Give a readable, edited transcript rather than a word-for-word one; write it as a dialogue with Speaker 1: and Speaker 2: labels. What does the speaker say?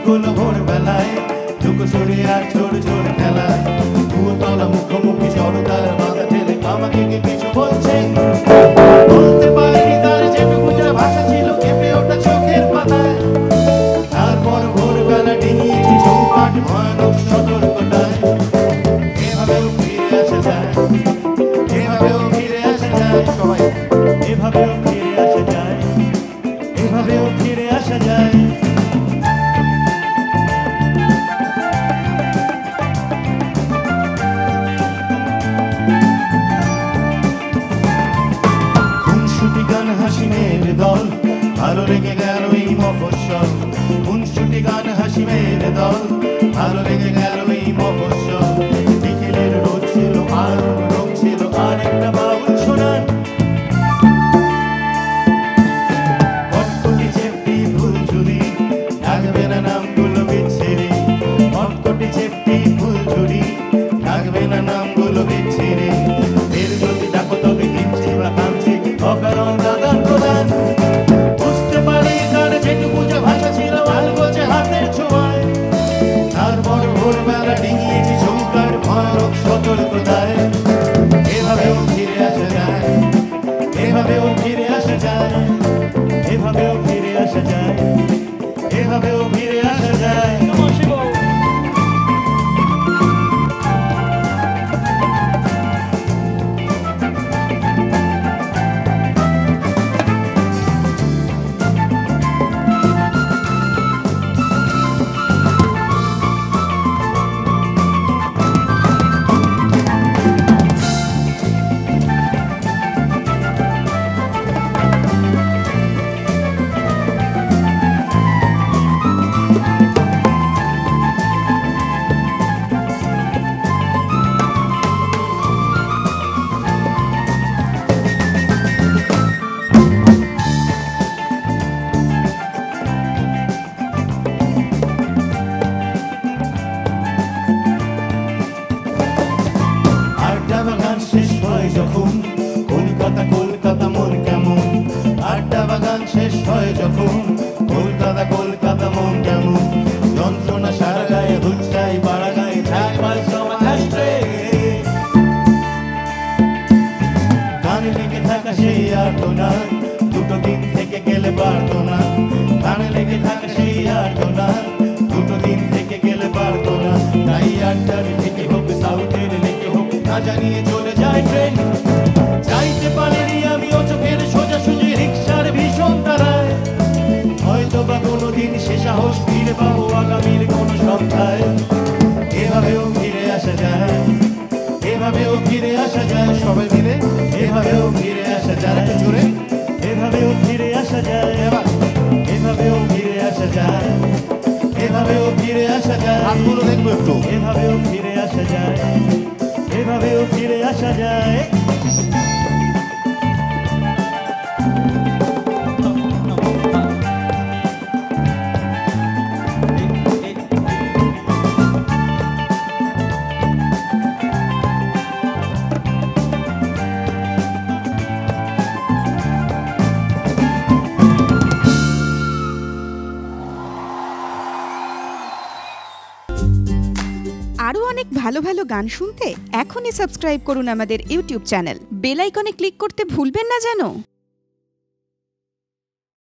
Speaker 1: হলো ভোরবেলায় লুকোচুরি আর চোর চোর খেলায় ভূতলা মুখোমুখি জড়তার মাথা ঠেলে আমাকে কি কিছু বলছে বলতে পারিনি তার যেটুকু যা ভাষা ছিল কেঁপে ওঠা চোখের পাতায় তারপর ভোরবেলা ডিঙিয়েছি চৌকাঠ ভয়ানক সতর্কতায় এভাবেও ফিরে আসা যায় এভাবেও ফিরে আসা যায় সবাই এভাবেও ফিরে আসা যায় এভাবেও ফিরে আসা যায় খুনসুটি গান হাসি মেয়ের দল ভালো লেগে গেল এই মফস্বল খুনসুটি গান হাসি মেয়ের দল ভালো লেগে গেল এই মফস্বল বিকেলের রোদ ছিল আর রং ছিল আর একটা বাউল শোনান কটকটি চেপটি ফুল ঝুরি লাগবে না নামগুলো বিচ্ছিরি কটকটি চেপটি ফুল ঝুরি লাগবে না নামগুলো বিচ্ছিরি এর যদি ডাকো তবে কিনছি বা কাঁদছি অকারণ দাদার প্রদান বুঝতে পারি তার যেটুকু যা ভাষা ছিল আলগোছে হাতের ছোঁয়ায় তারপর ভোরবেলা ডিঙিয়েছি চৌকার ভয়ানক সতর্কতায় এভাবেও ফিরে আসা যায় এভাবেও ফিরে আসা যায় এভাবেও ফিরে আসা যায় এভাবেও ফিরে আসা যায় জানিয়ে চলে যায় ট্রেন যাইতে পারিনি আমিও চোখের সোজাসুজি রিক্সার ভীষণ তারায় হয়তো বা কোনোদিন সে সাহস ফিরে পাবো আগামীর কোনো সন্ধ্যায় এভাবেও ফিরে আসা যায় এভাবেও ফিরে আসা যায় সবাই মিলে এভাবেও ফিরে আসা যায় জোরে এভাবেও ফিরে আসা যায় এভাবেও ফিরে আসা যায় এভাবেও ফিরে আসা যায় হাতগুলো দেখবো একটু এভাবেও ফিরে আসা যায় এভাবেও ফিরে আসা যায়
Speaker 2: আরো অনেক ভালো ভালো গান শুনতে এখনই সাবস্ক্রাইব করুন আমাদের ইউটিউব চ্যানেল বেল আইকনে ক্লিক করতে ভুলবেন না যেন।